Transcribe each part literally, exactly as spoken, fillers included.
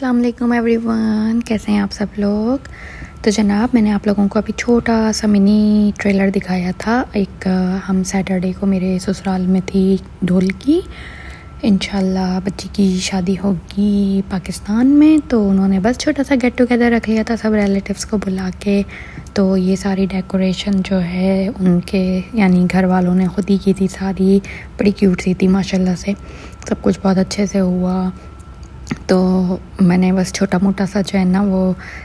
अस्सलाम वालेकुम एवरीवन, कैसे हैं आप सब लोग। तो जनाब मैंने आप लोगों को अभी छोटा सा मिनी ट्रेलर दिखाया था। एक हम सैटरडे को मेरे ससुराल में थी ढोल की, इंशाल्लाह बच्ची की शादी होगी पाकिस्तान में, तो उन्होंने बस छोटा सा गेट टुगेदर रख लिया था सब रिलेटिव्स को बुला के। तो ये सारी डेकोरेशन जो है उनके यानी घर वालों ने ख़ुद ही की थी, सारी बड़ी क्यूट सी थी माशाल्लाह से, सब कुछ बहुत अच्छे से हुआ। तो मैंने बस छोटा मोटा सा जो है ना वो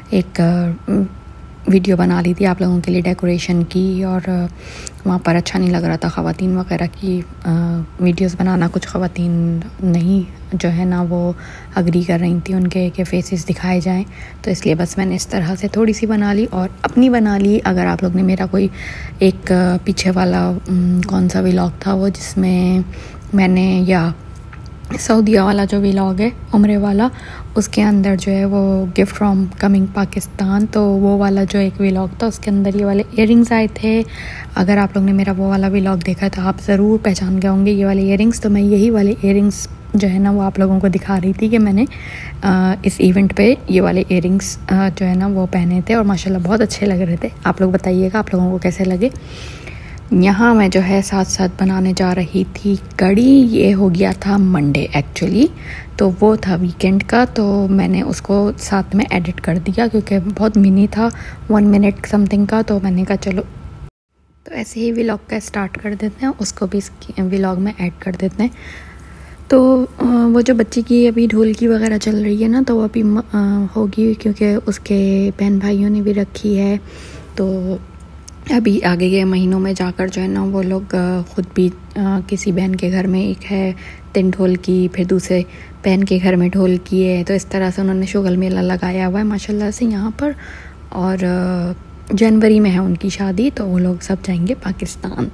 एक वीडियो बना ली थी आप लोगों के लिए डेकोरेशन की, और वहाँ पर अच्छा नहीं लग रहा था ख़वातीन वगैरह की वीडियोस बनाना, कुछ ख़वातीन नहीं जो है ना वो अग्री कर रही थी उनके के फेसेस दिखाए जाएं, तो इसलिए बस मैंने इस तरह से थोड़ी सी बना ली और अपनी बना ली। अगर आप लोग ने मेरा कोई एक पीछे वाला कौन सा व्लॉग था वो जिसमें मैंने, या सऊदीया वाला जो व्लॉग है उम्रे वाला, उसके अंदर जो है वो गिफ्ट फ्रॉम कमिंग पाकिस्तान, तो वो वाला जो एक व्लॉग था उसके अंदर ये वाले इयरिंग्स आए थे। अगर आप लोग ने मेरा वो वाला व्लॉग देखा तो आप ज़रूर पहचान गए होंगे ये वाले इयरिंग्स। तो मैं यही वाले इयरिंग्स जो है ना वो आप लोगों को दिखा रही थी कि मैंने आ, इस इवेंट पे ये वाले इयरिंग्स जो है ना वो पहने थे और माशाल्लाह बहुत अच्छे लग रहे थे। आप लोग बताइएगा आप लोगों को कैसे लगे। यहाँ मैं जो है साथ साथ बनाने जा रही थी कड़ी। ये हो गया था मंडे एक्चुअली, तो वो था वीकेंड का, तो मैंने उसको साथ में एडिट कर दिया क्योंकि बहुत मिनी था, वन मिनट समथिंग का, तो मैंने कहा चलो तो ऐसे ही व्लॉग का स्टार्ट कर देते हैं, उसको भी व्लॉग में ऐड कर देते हैं। तो वो जो बच्ची की अभी ढोल की वगैरह चल रही है ना, तो वो अभी होगी क्योंकि उसके बहन भाइयों ने भी रखी है। तो अभी आगे के महीनों में जाकर जो है ना वो लोग ख़ुद भी आ, किसी बहन के घर में एक है तीन ढोल की, फिर दूसरे बहन के घर में ढोल की है, तो इस तरह से उन्होंने शुगल मेला लगाया हुआ है माशाल्लाह से यहाँ पर। और आ, जनवरी में है उनकी शादी, तो वो लोग सब जाएंगे पाकिस्तान।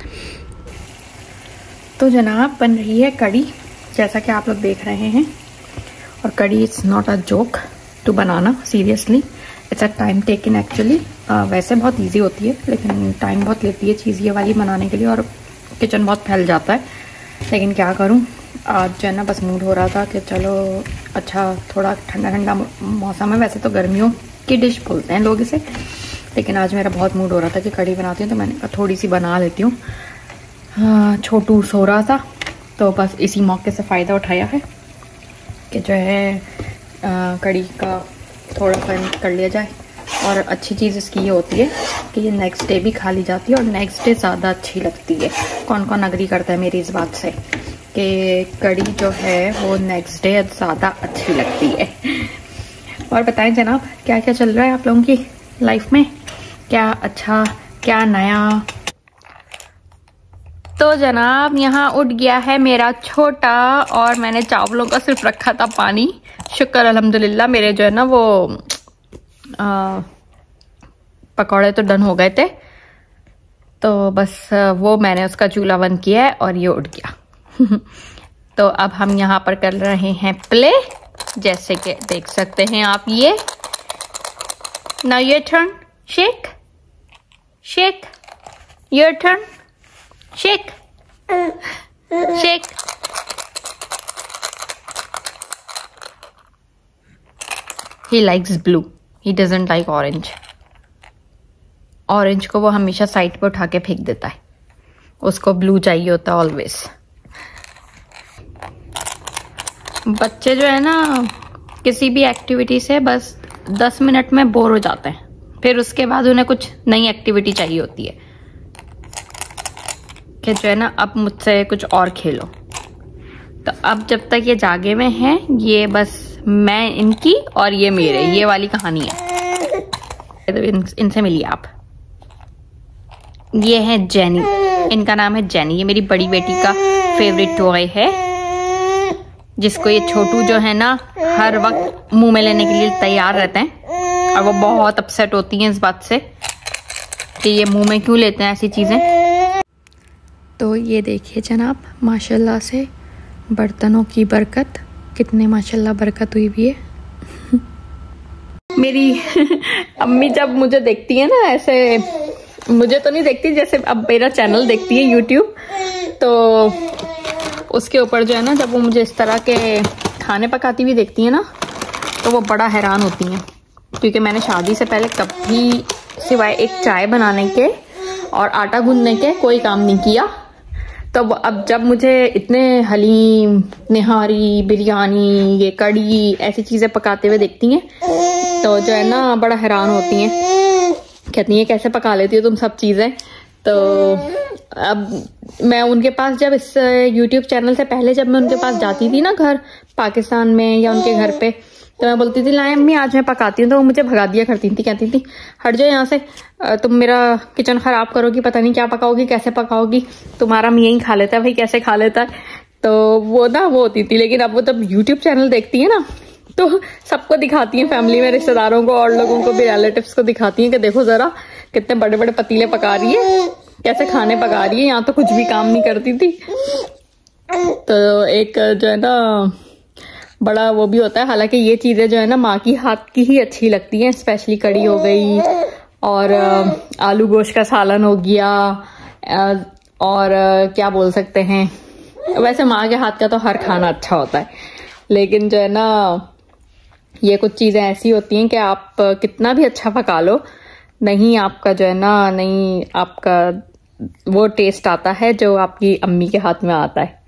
तो जनाब बन रही है कड़ी जैसा कि आप लोग देख रहे हैं, और कड़ी it's not a joke to बनाना, seriously it's a time taken actually. वैसे बहुत इजी होती है लेकिन टाइम बहुत लेती है चीज़ ये वाली बनाने के लिए, और किचन बहुत फैल जाता है। लेकिन क्या करूं, आज जो है ना बस मूड हो रहा था कि चलो अच्छा थोड़ा ठंडा ठंडा मौसम है, वैसे तो गर्मियों की डिश बोलते हैं लोग इसे, लेकिन आज मेरा बहुत मूड हो रहा था कि कड़ी बनाती हूँ, तो मैंने कहा थोड़ी सी बना लेती हूँ। छोटू सो रहा था तो बस इसी मौके से फ़ायदा उठाया है कि जो है आ, कड़ी का थोड़ा सा कर लिया जाए। और अच्छी चीज़ इसकी ये होती है कि ये नेक्स्ट डे भी खा ली जाती है और नेक्स्ट डे ज़्यादा अच्छी लगती है। कौन कौन अग्री करता है मेरी इस बात से कि कड़ी जो है वो नेक्स्ट डे ज़्यादा अच्छी लगती है। और बताएं जनाब क्या क्या चल रहा है आप लोगों की लाइफ में, क्या अच्छा क्या नया। तो जनाब यहाँ उठ गया है मेरा छोटा, और मैंने चावलों का सिर्फ रखा था पानी, शुक्र अल्हम्दुलिल्लाह मेरे जो है ना वो आ, पकौड़े तो डन हो गए थे, तो बस वो मैंने उसका चूल्हा बंद किया है और ये उठ गया। तो अब हम यहाँ पर कर रहे हैं प्ले, जैसे कि देख सकते हैं आप। ये now your turn, shake shake, your turn, shake shake. He likes blue. He doesn't like orange. Orange को वो हमेशा साइड पे उठा के फेंक देता है, उसको ब्लू चाहिए होता है ऑलवेज। बच्चे जो है ना किसी भी एक्टिविटी से बस दस मिनट में बोर हो जाते हैं, फिर उसके बाद उन्हें कुछ नई एक्टिविटी चाहिए होती है कि जो है ना अब मुझसे कुछ और खेलो। तो अब जब तक ये जागे में हैं, ये बस मैं इनकी और ये मेरे, ये वाली कहानी है। तो इन, इनसे मिलिए आप। ये है जेनी, इनका नाम है जेनी, ये मेरी बड़ी बेटी का फेवरेट टॉय है, जिसको ये छोटू जो है ना हर वक्त मुंह में लेने के लिए तैयार रहते हैं, और वो बहुत अपसेट होती हैं इस बात से कि ये मुंह में क्यों लेते हैं ऐसी चीजें। तो ये देखिए जनाब माशाल्लाह से बर्तनों की बरकत, कितने माशाल्लाह बरकत हुई भी है। मेरी अम्मी जब मुझे देखती है ना ऐसे, मुझे तो नहीं देखती, जैसे अब मेरा चैनल देखती है यूट्यूब, तो उसके ऊपर जो है ना जब वो मुझे इस तरह के खाने पकाती हुई देखती है ना, तो वो बड़ा हैरान होती हैं, क्योंकि मैंने शादी से पहले कभी सिवाय एक चाय बनाने के और आटा गूंदने के कोई काम नहीं किया। तो अब जब मुझे इतने हलीम, निहारी, बिरयानी, ये कड़ी, ऐसी चीज़ें पकाते हुए देखती हैं तो जो है ना बड़ा हैरान होती हैं, कहती हैं कैसे पका लेती हो तुम सब चीज़ें। तो अब मैं उनके पास जब इस यूट्यूब चैनल से पहले जब मैं उनके पास जाती थी ना घर पाकिस्तान में या उनके घर पे, तो मैं बोलती थी लाए अम्मी आज मैं पकाती हूँ, तो वो मुझे भगा दिया करती थी, कहती थी हट जाओ यहाँ से, तुम मेरा किचन खराब करोगी, पता नहीं क्या पकाओगी, कैसे पकाओगी, तुम्हारा मैं यही खा लेता है भाई, कैसे खा लेता है। तो वो ना वो होती थी। लेकिन अब वो जब यूट्यूब चैनल देखती है ना तो सबको दिखाती हैं, फैमिली में रिश्तेदारों को और लोगों को भी, रिलेटिव्स को दिखाती हैं कि देखो जरा कितने बड़े बड़े पतीले पका रही है, कैसे खाने पका रही है, यहाँ तो कुछ भी काम नहीं करती थी। तो एक जो है ना बड़ा वो भी होता है। हालांकि ये चीज़ें जो है ना माँ की हाथ की ही अच्छी लगती हैं, स्पेशली कड़ी हो गई और आलू गोश्त का सालन हो गया, और क्या बोल सकते हैं, वैसे माँ के हाथ का तो हर खाना अच्छा होता है। लेकिन जो है ना ये कुछ चीज़ें ऐसी होती हैं कि आप कितना भी अच्छा पका लो, नहीं आपका जो है ना नहीं आपका वो टेस्ट आता है जो आपकी अम्मी के हाथ में आता है।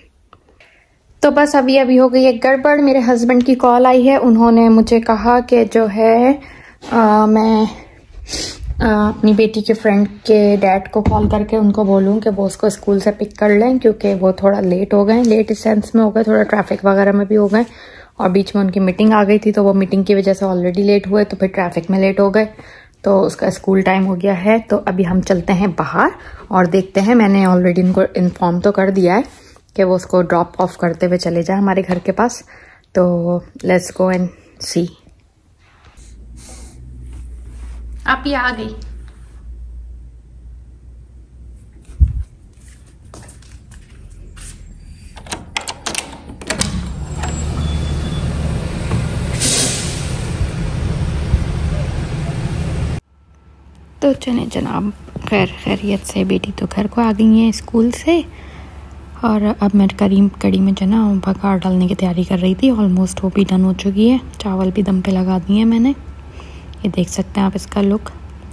तो बस अभी अभी हो गई एक गड़बड़। मेरे हस्बैंड की कॉल आई है, उन्होंने मुझे कहा कि जो है आ, मैं आ, अपनी बेटी के फ्रेंड के डैड को कॉल करके उनको बोलूं कि वो उसको स्कूल से पिक कर लें, क्योंकि वो थोड़ा लेट हो गए, लेट इस सेंस में हो गए, थोड़ा ट्रैफिक वगैरह में भी हो गए, और बीच में उनकी मीटिंग आ गई थी, तो वो मीटिंग की वजह से ऑलरेडी लेट हुए, तो फिर ट्रैफिक में लेट हो गए, तो उसका स्कूल टाइम हो गया है। तो अभी हम चलते हैं बाहर और देखते हैं, मैंने ऑलरेडी उनको इन्फॉर्म तो कर दिया है कि वो उसको ड्रॉप ऑफ करते हुए चले जाए हमारे घर के पास। तो लेट्स गो एंड सी। आप ये आ गई। तो चले जनाब, खैर खैरियत से बेटी तो घर को आ गई है स्कूल से, और अब मैं करीम कड़ी में जो ना बघार डालने की तैयारी कर रही थी। ऑलमोस्ट वो भी डन हो चुकी है, चावल भी दम पे लगा दिए हैं मैंने, ये देख सकते हैं आप इसका लुक।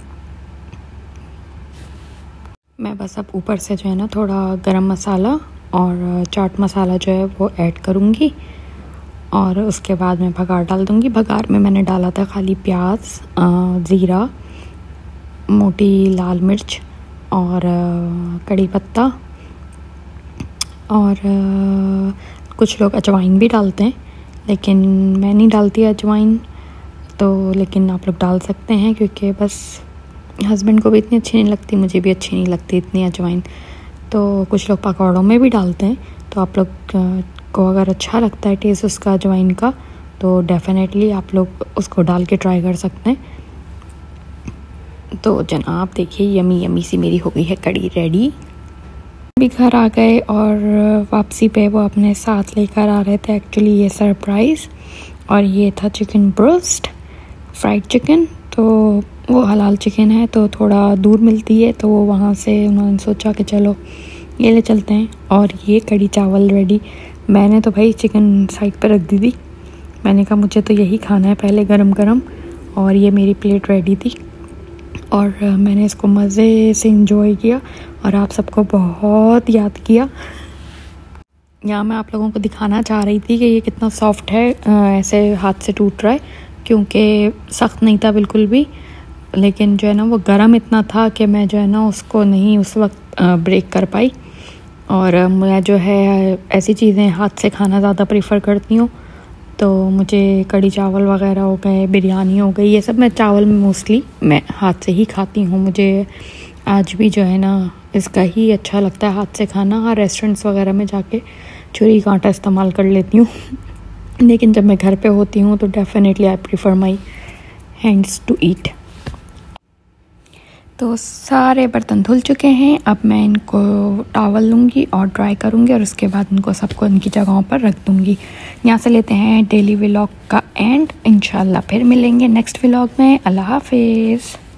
मैं बस अब ऊपर से जो है ना थोड़ा गरम मसाला और चाट मसाला जो है वो ऐड करूँगी, और उसके बाद मैं बघार डाल दूँगी। बघार में मैंने डाला था खाली प्याज, ज़ीरा, मोटी लाल मिर्च और कड़ी पत्ता, और कुछ लोग अजवाइन भी डालते हैं, लेकिन मैं नहीं डालती अजवाइन, तो लेकिन आप लोग डाल सकते हैं, क्योंकि बस हस्बैंड को भी इतनी अच्छी नहीं लगती, मुझे भी अच्छी नहीं लगती इतनी अजवाइन। तो कुछ लोग पकौड़ों में भी डालते हैं, तो आप लोग को अगर अच्छा लगता है टेस्ट उसका अजवाइन का, तो डेफिनेटली आप लोग उसको डाल के ट्राई कर सकते हैं। तो जनाब देखिए यमी यमी सी मेरी हो गई है कड़ी रेडी। भी घर आ गए और वापसी पे वो अपने साथ लेकर आ रहे थे एक्चुअली ये सरप्राइज़, और ये था चिकन ब्रोस्ट, फ्राइड चिकन। तो वो हलाल चिकन है तो थोड़ा दूर मिलती है, तो वो वहाँ से उन्होंने सोचा कि चलो ये ले चलते हैं। और ये कड़ी चावल रेडी। मैंने तो भाई चिकन साइड पर रख दी थी, मैंने कहा मुझे तो यही खाना है पहले गरम गरम, और ये मेरी प्लेट रेडी थी, और मैंने इसको मज़े से इंजॉय किया और आप सबको बहुत याद किया। यहाँ मैं आप लोगों को दिखाना चाह रही थी कि ये कितना सॉफ्ट है, ऐसे हाथ से टूट रहा है, क्योंकि सख्त नहीं था बिल्कुल भी, लेकिन जो है ना वो गरम इतना था कि मैं जो है ना उसको नहीं उस वक्त ब्रेक कर पाई। और मैं जो है ऐसी चीज़ें हाथ से खाना ज़्यादा प्रेफर करती हूँ, तो मुझे कड़ी चावल वगैरह हो गए, बिरयानी हो गई, ये सब मैं चावल में मोस्टली मैं हाथ से ही खाती हूँ। मुझे आज भी जो है ना इसका ही अच्छा लगता है हाथ से खाना। हाँ, रेस्टोरेंट्स वगैरह में जाके छुरी कांटा इस्तेमाल कर लेती हूँ, लेकिन जब मैं घर पे होती हूँ तो definitely I prefer my hands to eat. तो सारे बर्तन धुल चुके हैं, अब मैं इनको टॉवल लूँगी और ड्राई करूँगी, और उसके बाद इनको सबको इनकी जगहों पर रख दूँगी। यहाँ से लेते हैं डेली व्लॉग का एंड। इंशाल्लाह फिर मिलेंगे नेक्स्ट व्लॉग में। अल्लाह हाफिज़।